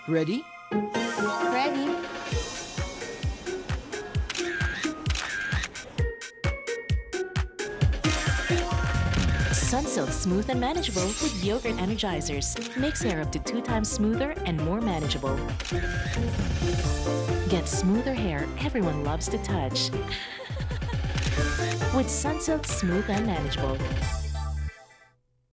Ready? Ready? Sunsilk Smooth and Manageable with Yogurt Energizers makes hair up to 2 times smoother and more manageable. Get smoother hair everyone loves to touch with Sunsilk Smooth and Manageable.